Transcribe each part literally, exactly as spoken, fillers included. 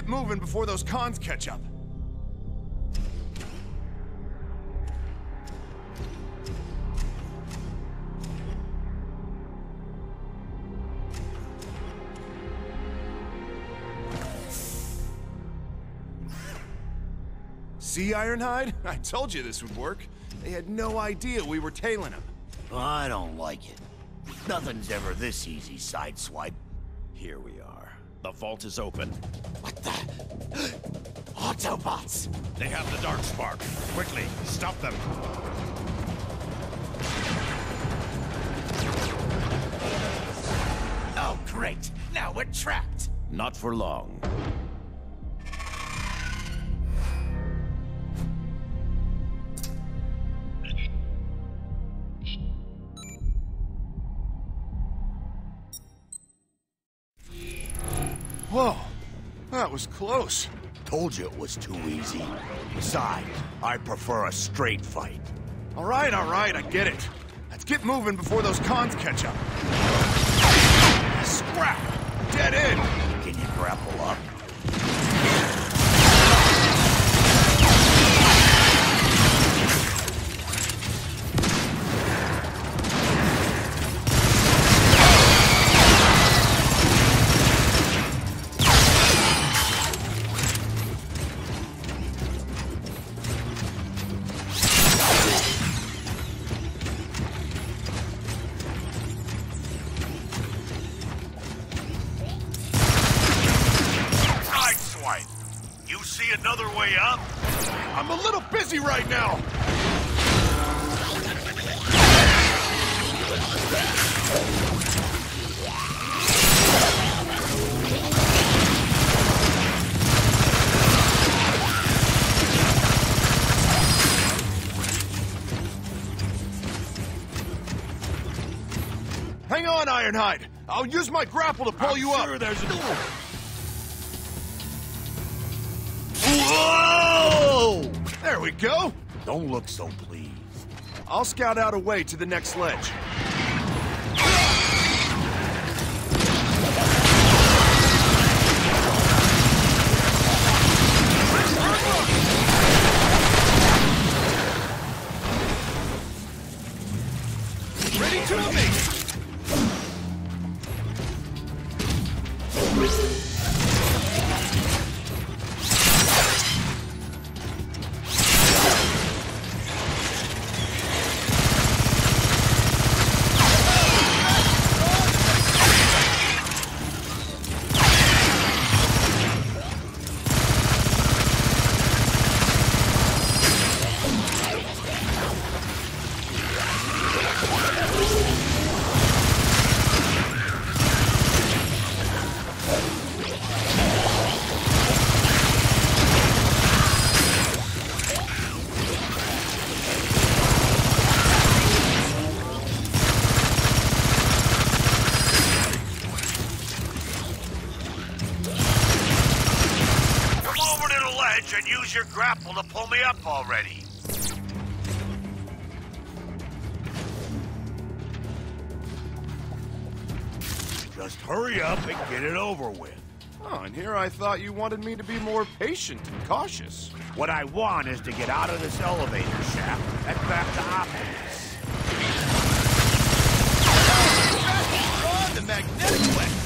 get moving before those cons catch up. See, Ironhide? I told you this would work. They had no idea we were tailing them. I don't like it. Nothing's ever this easy, Sideswipe. Here we are. The vault is open. What the? Autobots! They have the dark spark. Quickly, stop them. Oh, great. Now we're trapped. Not for long. Whoa, that was close. Told you it was too easy. Besides, I prefer a straight fight. All right, all right, I get it. Let's get moving before those cons catch up. Scrap! Dead end! Can you grapple up? You see another way up? I'm a little busy right now. Hang on, Ironhide. I'll use my grapple to pull I'm you sure up. There's a... Whoa! There we go. Don't look so pleased. I'll scout out a way to the next ledge. Ready to me. And use your grapple to pull me up already. Just hurry up and get it over with. Oh, and here I thought you wanted me to be more patient and cautious. What I want is to get out of this elevator shaft and back to Optimus. Oh, the magnetic way.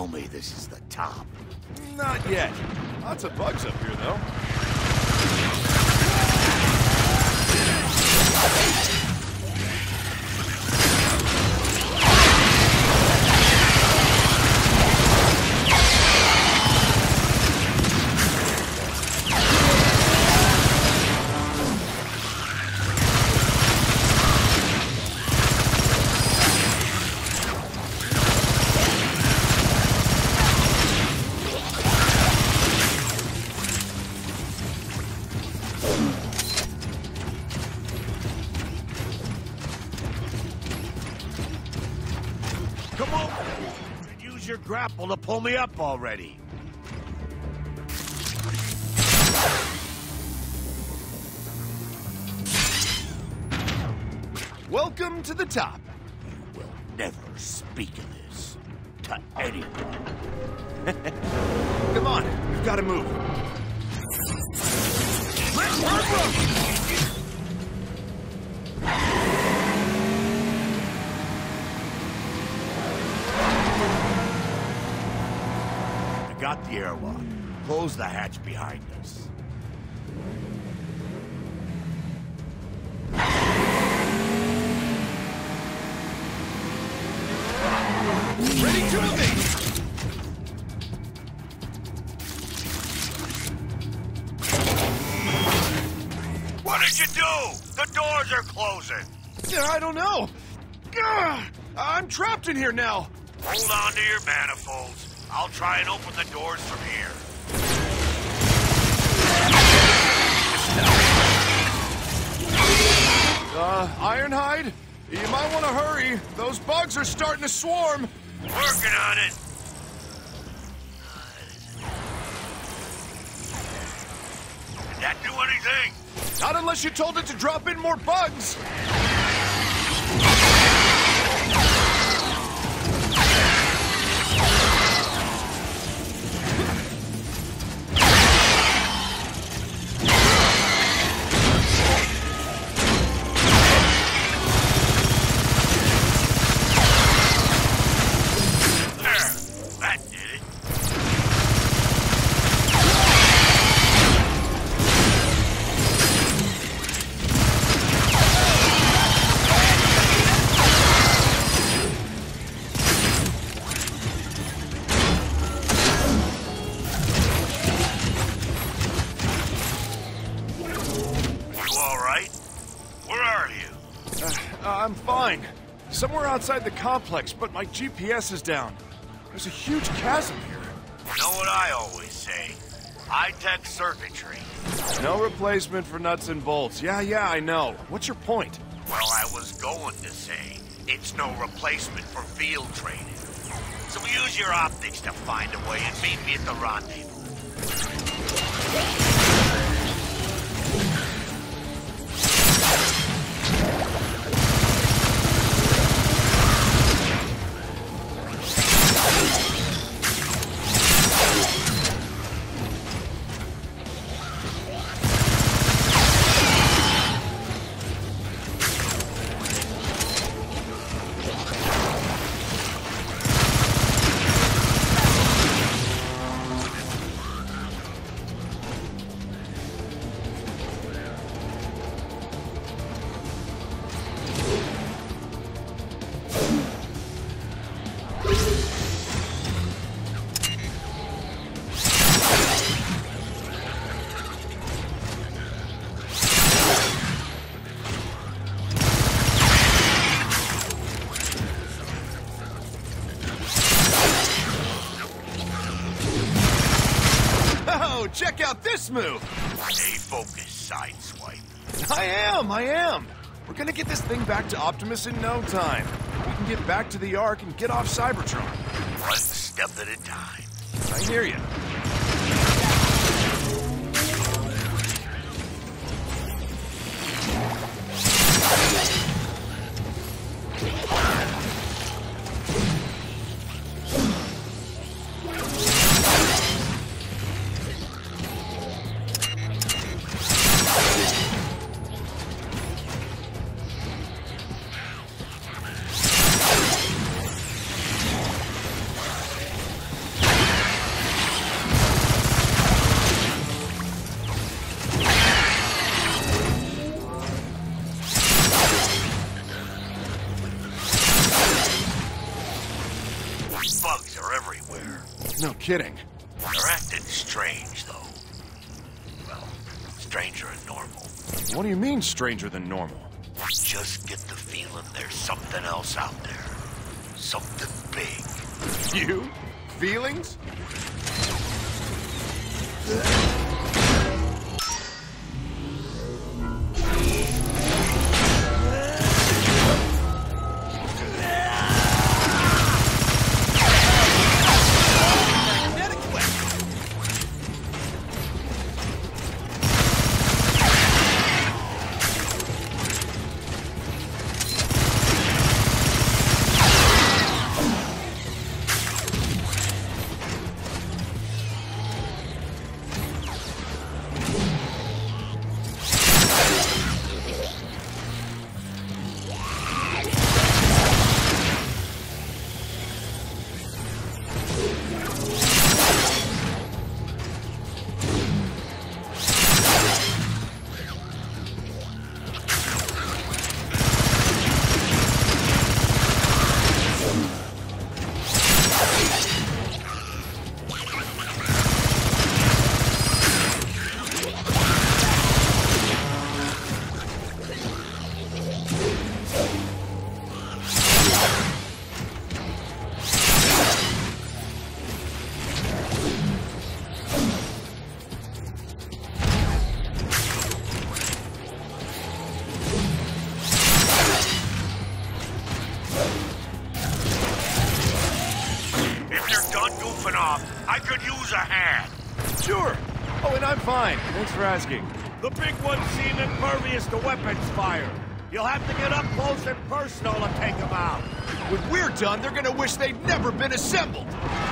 tell me this is the top. Not yet. Lots of bugs up here, though. Come on! Use your grapple to pull me up already. Welcome to the top. You will never speak of this to anyone. Come on, we've got to move. I got the airlock. Close the hatch behind us. Ready to evade! What did you do? The doors are closing. Yeah, I don't know. Gah! I'm trapped in here now. Hold on to your manifolds. I'll try and open the doors from here. Uh, Ironhide? You might want to hurry. Those bugs are starting to swarm. Working on it. Did that do anything? Not unless you told it to drop in more bugs. I'm fine. Somewhere outside the complex, but my G P S is down. There's a huge chasm here. You know what I always say? High-tech circuitry. No replacement for nuts and bolts. Yeah, yeah, I know. What's your point? Well, I was going to say, it's no replacement for field training. So use your optics to find a way and meet me at the rendezvous. Check out this move! Stay focused, Sideswipe. I am, I am! We're gonna get this thing back to Optimus in no time. We can get back to the Ark and get off Cybertron. One step at a time. I hear you. No kidding. They're acting strange, though. Well, stranger than normal. What do you mean, stranger than normal? Just get the feeling there's something else out there. Something big. You? Feelings? I could use a hand. Sure. Oh, and I'm fine. Thanks for asking. The big ones seem impervious to weapons fire. You'll have to get up close and personal to take them out. When we're done, they're gonna wish they'd never been assembled.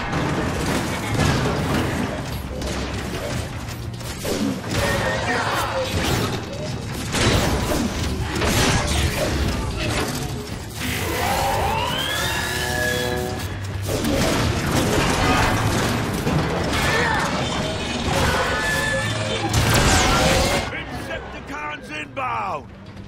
Insecticons inbound!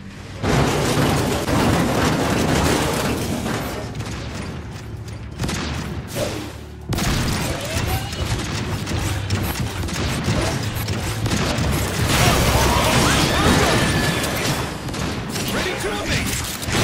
Ready to evade!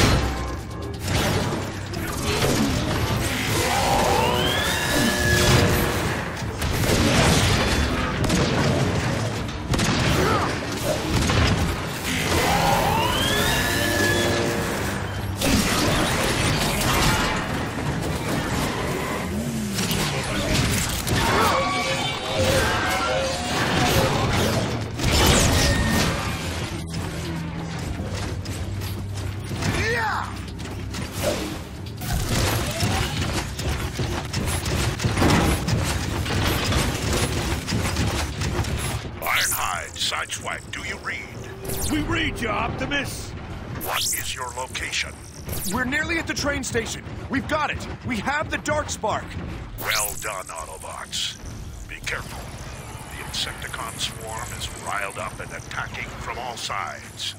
Sideswipe, do you read? We read you, Optimus! What is your location? We're nearly at the train station. We've got it. We have the Darkspark. Well done, Autobots. Be careful. The Insecticon swarm is riled up and attacking from all sides.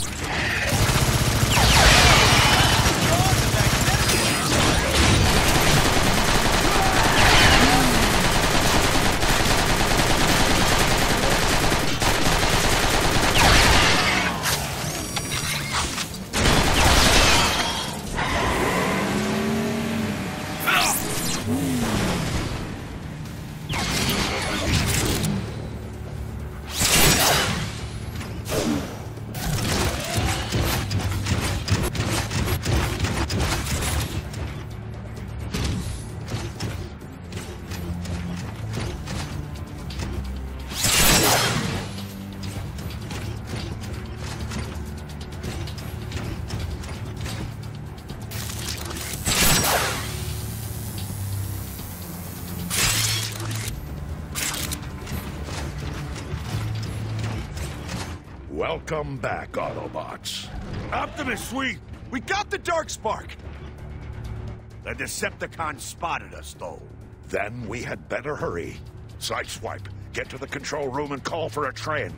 Welcome back, Autobots. Optimus, sweet! We got the Darkspark. The Decepticons spotted us, though. Then we had better hurry. Sideswipe, get to the control room and call for a train.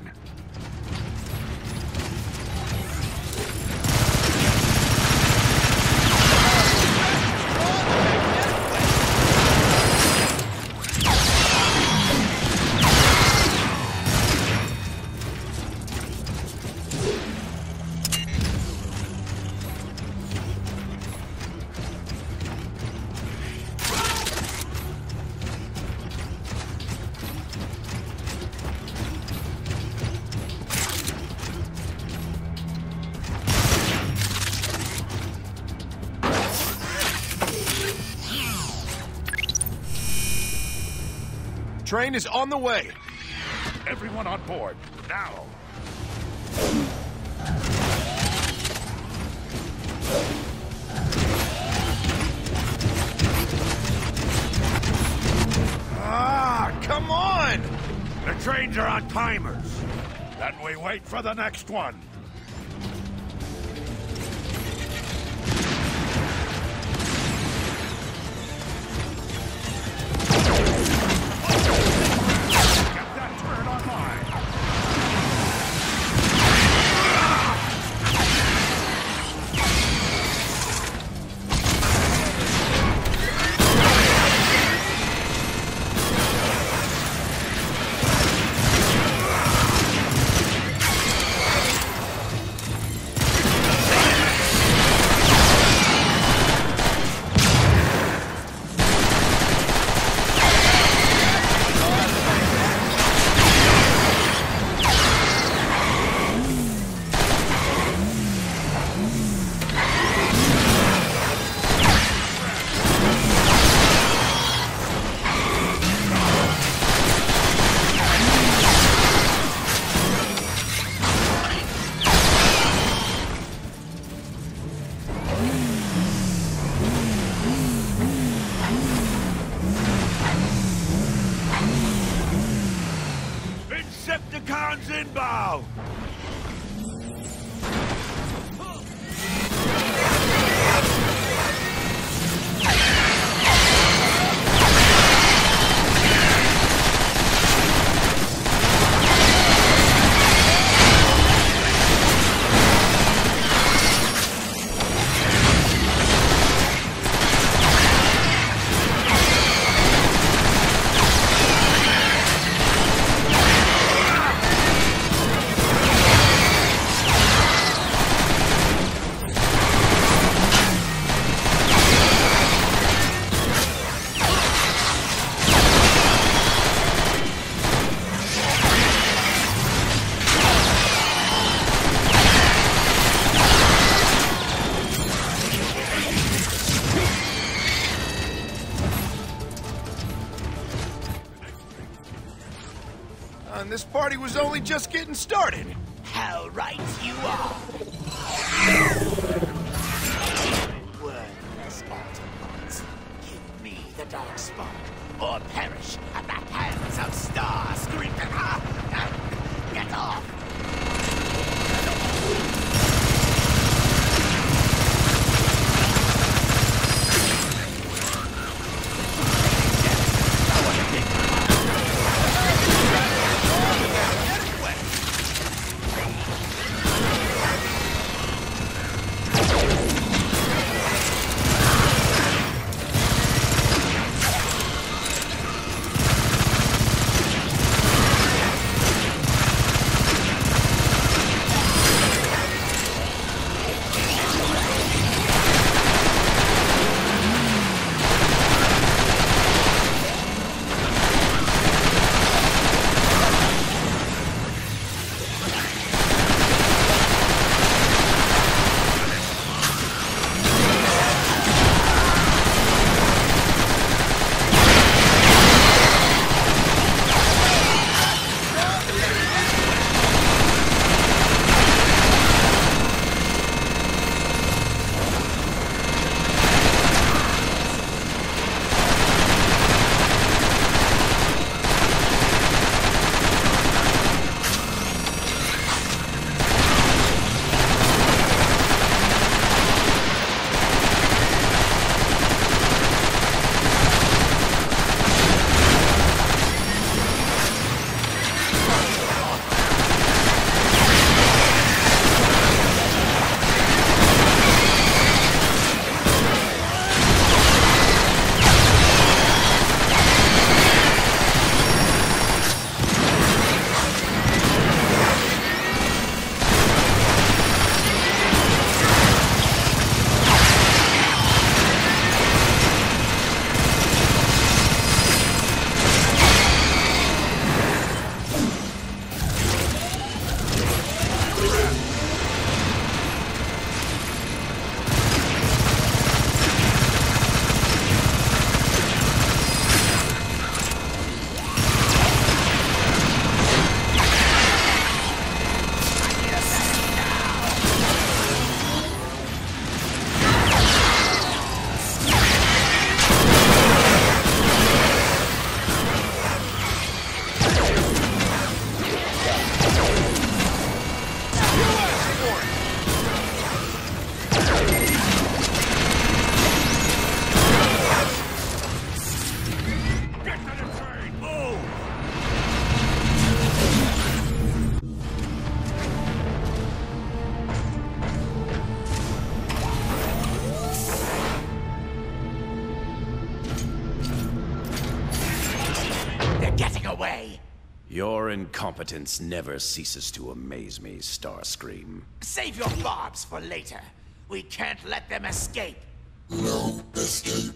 Train is on the way. Everyone on board, now. Ah, come on! The trains are on timers. Then we wait for the next one. Get that turret online. Insepticons inbound! And this party was only just getting started. How right you are. Worthless Autobots. Give me the Darkspawn, or perish at the hands of Starscream. Get off! Your incompetence never ceases to amaze me, Starscream. Save your barbs for later. We can't let them escape. No escape.